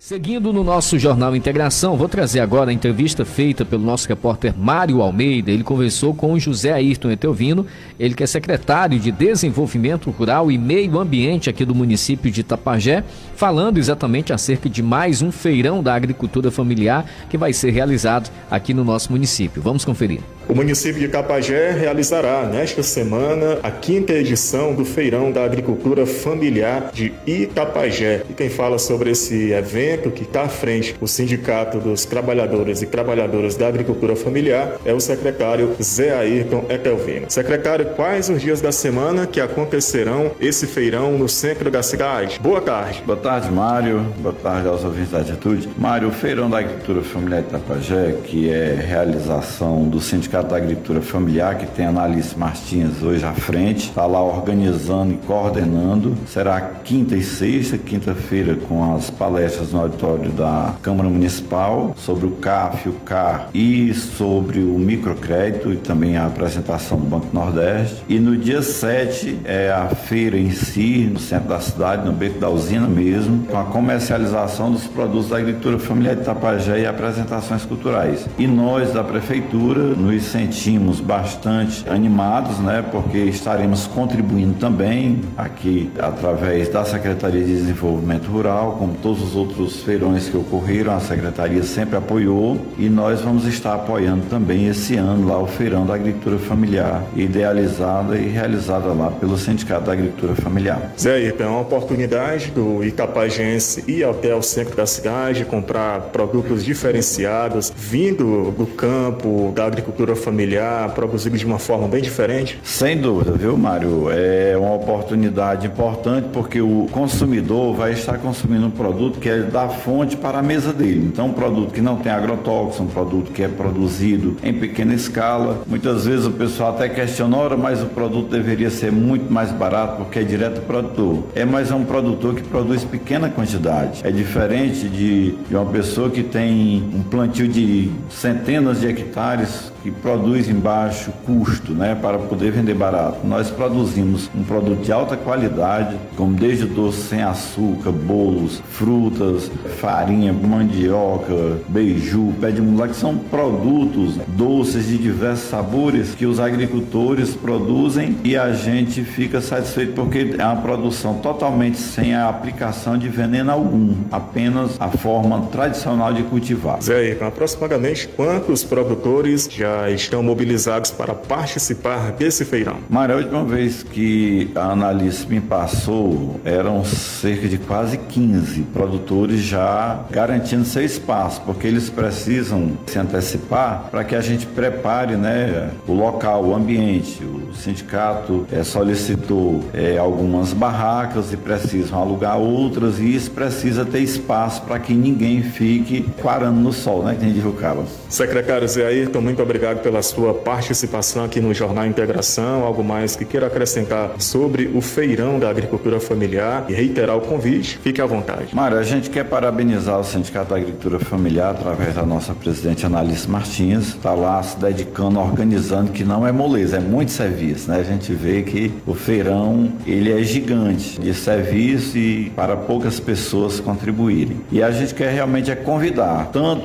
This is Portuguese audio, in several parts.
Seguindo no nosso Jornal Integração, vou trazer agora a entrevista feita pelo nosso repórter Mário Almeida. Ele conversou com o José Ayrton Etelvino, ele que é secretário de Desenvolvimento Rural e Meio Ambiente aqui do município de Itapajé, falando exatamente acerca de mais um feirão da agricultura familiar que vai ser realizado aqui no nosso município. Vamos conferir. O município de Itapajé realizará nesta semana a 5ª edição do Feirão da Agricultura Familiar de Itapajé. E quem fala sobre esse evento que está à frente do Sindicato dos Trabalhadores e Trabalhadoras da Agricultura Familiar é o secretário Zé Ayrton Etelvino. Secretário, quais os dias da semana que acontecerão esse feirão no centro da cidade? Boa tarde. Boa tarde, Mário. Boa tarde aos ouvintes da Atitude. Mário, o Feirão da Agricultura Familiar de Itapajé, que é realização do Sindicato da Agricultura Familiar, que tem a Analice Martins hoje à frente, está lá organizando e coordenando. Será quinta e sexta, quinta-feira, com as palestras no auditório da Câmara Municipal sobre o CAF, o CAR e sobre o microcrédito e também a apresentação do Banco Nordeste. E no dia 7 é a feira em si, no centro da cidade, no Beco da Usina mesmo, com a comercialização dos produtos da agricultura familiar de Itapajé e apresentações culturais. E nós da Prefeitura nos sentimos bastante animados, né, porque estaremos contribuindo também aqui através da Secretaria de Desenvolvimento Rural, como todos os outros feirões que ocorreram, a Secretaria sempre apoiou e nós vamos estar apoiando também esse ano lá o Feirão da Agricultura Familiar, idealizada e realizada lá pelo Sindicato da Agricultura Familiar. Zé Ayrton, é uma oportunidade do itapajense ir até o centro da cidade, comprar produtos diferenciados, vindo do campo, da agricultura familiar, produzido de uma forma bem diferente? Sem dúvida, viu, Mário? É uma oportunidade importante porque o consumidor vai estar consumindo um produto que é da fonte para a mesa dele. Então, um produto que não tem agrotóxico, um produto que é produzido em pequena escala. Muitas vezes o pessoal até questiona, ora, mas o produto deveria ser muito mais barato porque é direto do produtor. Mas é um produtor que produz pequena quantidade. É diferente de uma pessoa que tem um plantio de centenas de hectares que produz em baixo custo, né, para poder vender barato. Nós produzimos um produto de alta qualidade, como desde doce sem açúcar, bolos, frutas, farinha, mandioca, beiju, pé de mulher, que são produtos doces de diversos sabores que os agricultores produzem e a gente fica satisfeito porque é uma produção totalmente sem a aplicação de veneno algum, apenas a forma tradicional de cultivar. Zé, aproximadamente quantos produtores já estão mobilizados para participar desse feirão? Mário, a última vez que a Analice me passou, eram cerca de quase 15 produtores já garantindo seu espaço, porque eles precisam se antecipar para que a gente prepare, né, o local, o ambiente. O sindicato solicitou algumas barracas e precisam alugar outras, e isso precisa ter espaço para que ninguém fique parando no sol, né, que nem diz o Carlos. Secretário Zé Ayrton, muito obrigado pela sua participação aqui no Jornal Integração. Algo mais que queira acrescentar sobre o Feirão da Agricultura Familiar e reiterar o convite? Fique à vontade. Mário, a gente quer parabenizar o Sindicato da Agricultura Familiar através da nossa presidente Analice Martins, está lá se dedicando, organizando, que não é moleza, é muito serviço, né? A gente vê que o feirão, ele é gigante de serviço e para poucas pessoas contribuírem. E a gente quer realmente convidar tanto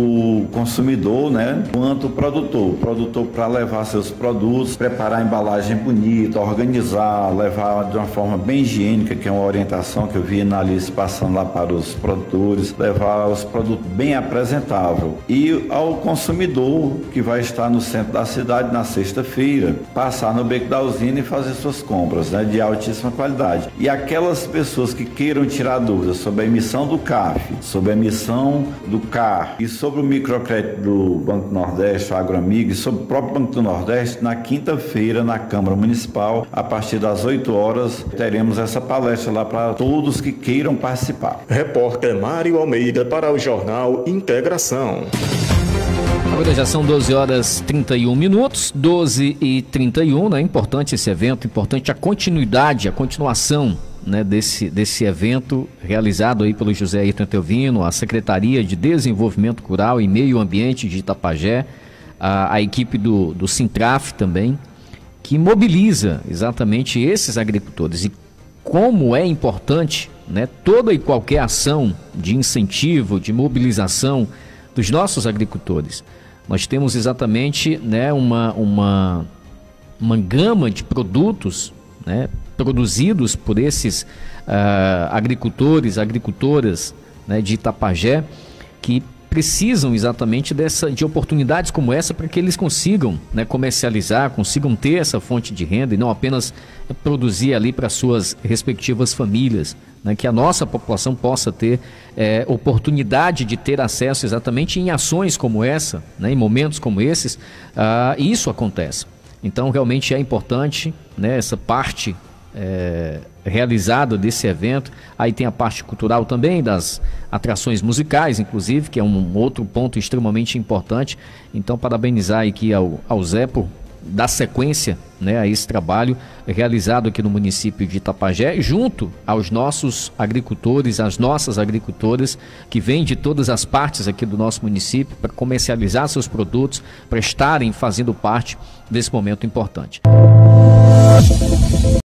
o consumidor, né, quanto o produtor para levar seus produtos, preparar a embalagem bonita, organizar, levar de uma forma bem higiênica, que é uma orientação que eu vi na lista passando lá para os produtores, levar os produtos bem apresentáveis. E ao consumidor que vai estar no centro da cidade na sexta-feira, passar no Beco da Usina e fazer suas compras, né, de altíssima qualidade. E aquelas pessoas que queiram tirar dúvidas sobre a emissão do CAF, sobre a emissão do CAR e sobre o microcrédito do Banco Nordeste, o Agroamigo, e sobre o próprio Banco do Nordeste, na quinta-feira, na Câmara Municipal, a partir das 8 horas, teremos essa palestra lá para todos que queiram participar. Repórter Mário Almeida para o Jornal Integração. Agora já são 12h31, 12h31, né? Importante esse evento, importante a continuidade, a continuação, né, desse evento realizado aí pelo José Ayrton Etelvino, a Secretaria de Desenvolvimento Rural e Meio Ambiente de Itapajé, a equipe do Sintraf também, que mobiliza exatamente esses agricultores. E como é importante né, toda e qualquer ação de incentivo, de mobilização dos nossos agricultores. Nós temos exatamente, né, uma gama de produtos, né, produzidos por esses agricultores, agricultoras, né, de Itapajé, que precisam exatamente de oportunidades como essa para que eles consigam, né, comercializar, consigam ter essa fonte de renda e não apenas produzir ali para suas respectivas famílias, né, que a nossa população possa ter oportunidade de ter acesso exatamente em ações como essa, né, em momentos como esses, e isso acontece. Então realmente é importante, né, essa parte realizada desse evento. Aí tem a parte cultural também, das atrações musicais, inclusive, que é um outro ponto extremamente importante. Então, parabenizar aqui ao Zé por dar sequência, né, a esse trabalho realizado aqui no município de Itapajé, junto aos nossos agricultores, às nossas agricultoras, que vêm de todas as partes aqui do nosso município para comercializar seus produtos, para estarem fazendo parte desse momento importante.